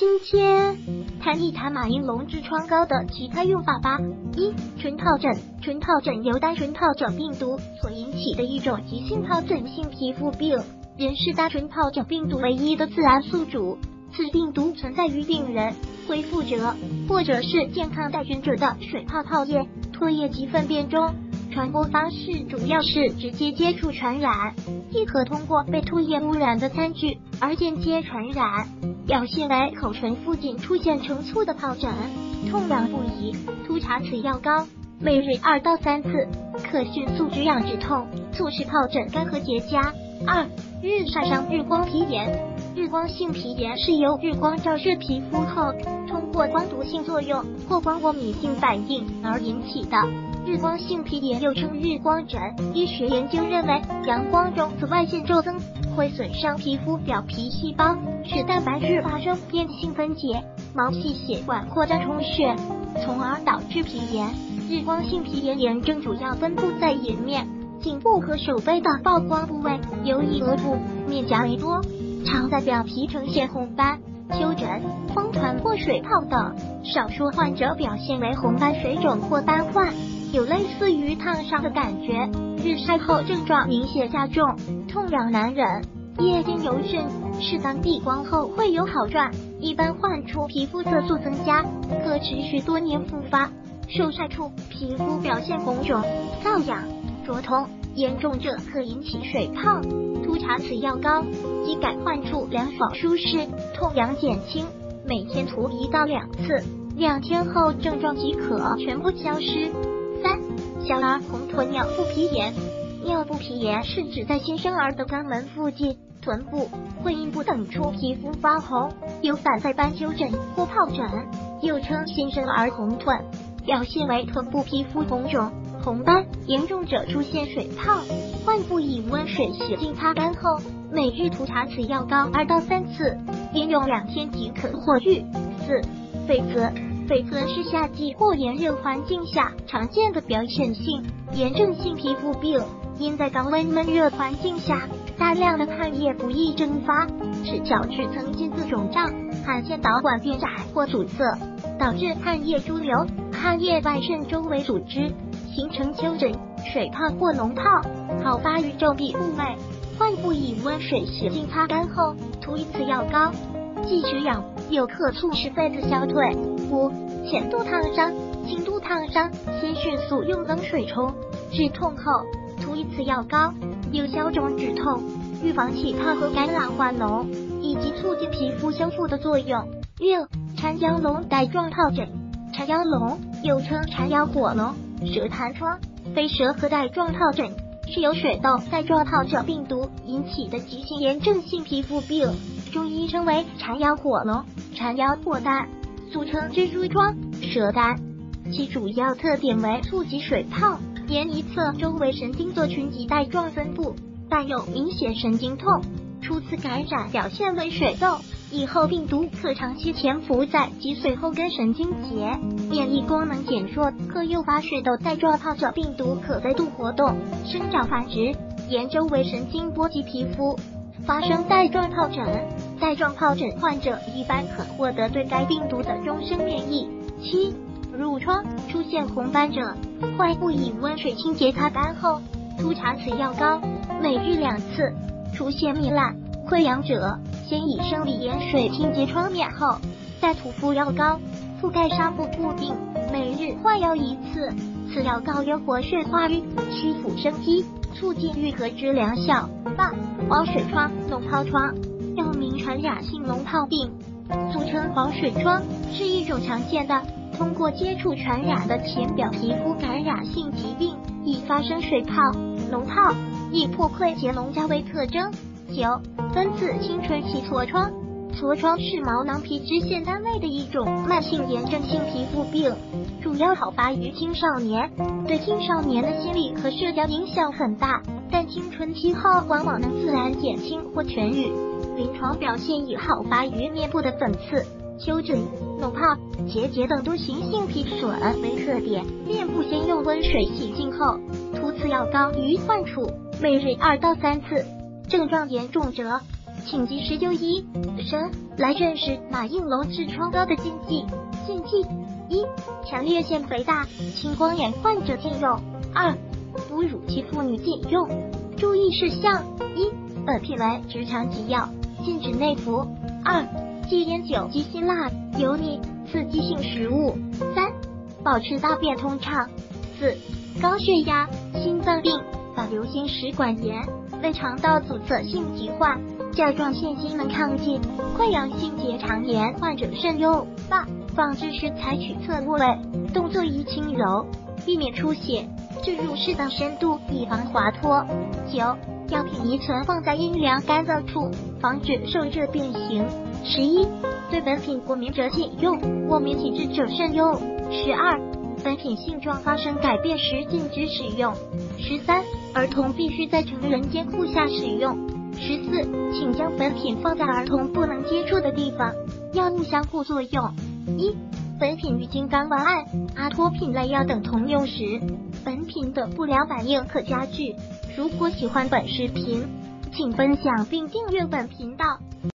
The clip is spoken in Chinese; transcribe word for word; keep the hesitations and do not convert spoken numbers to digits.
今天谈一谈马应龙痔疮膏的其他用法吧。一、唇疱疹。唇疱疹由单纯疱疹病毒所引起的一种急性疱疹性皮肤病，人是单纯疱疹病毒唯一的自然宿主。此病毒存在于病人、恢复者或者是健康带菌者的水泡泡液、唾液及粪便中。传播方式主要是直接接触传染，亦可通过被唾液污染的餐具而间接传染。表现为口唇附近出现成簇的疱疹，痛痒不已，涂擦此药膏，每日二到三次，可迅速止痒止痛，促使疱疹干涸结痂。二、日晒伤。日光皮炎。日光性皮炎是由日光照射皮肤后，通过光毒性作用或光过敏性反应而引起的。日光性皮炎又称日光疹。医学研究认为，阳光中紫外线骤增会损伤皮肤表皮细胞，使蛋白质发生变性分解，毛细血管扩张充血，从而导致皮炎。日光性皮炎炎症主要分布在颜面、颈部和手背的曝光部位，尤以额部、面颊为多，常在表皮呈现红斑、丘疹、风团或水泡等，少数患者表现为红斑水肿或斑患，有类似于烫伤的感觉。日晒后症状明显加重，痛痒难忍，夜间尤甚，适当避光后会有好转，一般患处皮肤色素增加，可持续多年复发。受晒处皮肤表现红肿、瘙痒、灼痛，严重者可引起水泡。涂擦此药膏，即感患处凉爽舒适，痛痒减轻，每天涂一到两次，两天后症状即可全部消失。三、小儿红臀尿布皮炎。尿布皮炎是指在新生儿的肛门附近、臀部、会阴部等处皮肤发红，有反在斑丘疹或疱疹，又称新生儿红臀，表现为臀部皮肤红肿、红斑，严重者出现水泡。患部以温水洗净擦干后，每日涂擦此药膏二到三次，连用两天即可获愈。四、痱子。痱子是夏季或炎热环境下常见的表现性炎症性皮肤病，因在高温闷热环境下，大量的汗液不易蒸发，使角质层间自肿胀，汗腺导管变窄或阻塞，导致汗液潴留，汗液外渗周围组织，形成丘疹、水泡或脓泡，好发于皱壁部位。患部以温水洗净擦干后，涂一次药膏，既止痒又可促使痱子消退。五、浅度烫伤。轻度烫伤，先迅速用冷水冲，止痛后涂一次药膏，有消肿止痛、预防起泡和感染化脓，以及促进皮肤修复的作用。六、缠腰龙带状疱疹。缠腰龙又称缠腰果龙、蛇弹疮、飞蛇和带状疱疹，是由水痘带状疱疹病毒引起的急性炎症性皮肤病，中医称为缠腰果龙、缠腰果带，俗称蜘蛛疮、蛇单。其主要特点为促及水泡，沿一侧周围神经座群及带状分布，伴有明显神经痛。初次感染表现为水痘，以后病毒可长期潜伏在脊髓后根神经节，免疫功能减弱，可诱发水痘带状疱疹病毒可再度活动、生长繁殖，沿周围神经波及皮肤，发生带状疱疹。带状疱疹患者一般可获得对该病毒的终身免疫。七、褥疮。出现红斑者，患部以温水清洁擦干后，涂擦此药膏，每日两次。出现糜烂、溃疡者，先以生理盐水清洁创面后，再涂敷药膏，覆盖纱布固定，每日换药一次。此药膏有活血化瘀、祛腐生肌、促进愈合之良效。八、毛水疮、脓疱疮。又名传染性脓疱病，俗称毛水疮，是一种常见的通过接触传染的浅表皮肤感染性疾病，易发生水泡、脓疱，以破溃结脓痂为特征。九、分子清纯期痤疮。痤疮是毛囊皮脂腺单位的一种慢性炎症性皮肤病，主要好发于青少年，对青少年的心理和社交影响很大，但青春期后往往能自然减轻或痊愈。临床表现以好发于面部的粉刺、丘疹、脓疱、结节等多形性皮损为特点。面部先用温水洗净后，涂此药膏于患处，每日二到三次。症状严重者，请及时就医。参来认识马应龙痔疮膏的禁忌。禁忌一：强烈腺肥大、青光眼患者禁用。二、哺乳期妇女禁用。注意事项：一、本品为直肠急药，禁止内服。二、忌烟酒及辛辣、油腻、刺激性食物。三、保持大便通畅。四、高血压、心脏病、反流性食管炎、胃肠道阻塞性疾患、甲状腺机能亢进、溃疡性结肠炎患者慎用。八、放置时采取侧卧位，动作宜轻柔，避免出血，置入适当深度，以防滑脱。九、药品宜存放在阴凉干燥处，防止受热变形。十一、对本品过敏者禁用，过敏体质者慎用。十二、本品性状发生改变时禁止使用。十三、儿童必须在成人监护下使用。十四、请将本品放在儿童不能接触的地方。药物相互作用。一、本品与金刚丸胺、阿托品类药等同用时，本品的不良反应可加剧。如果喜欢本视频，请分享并订阅本频道。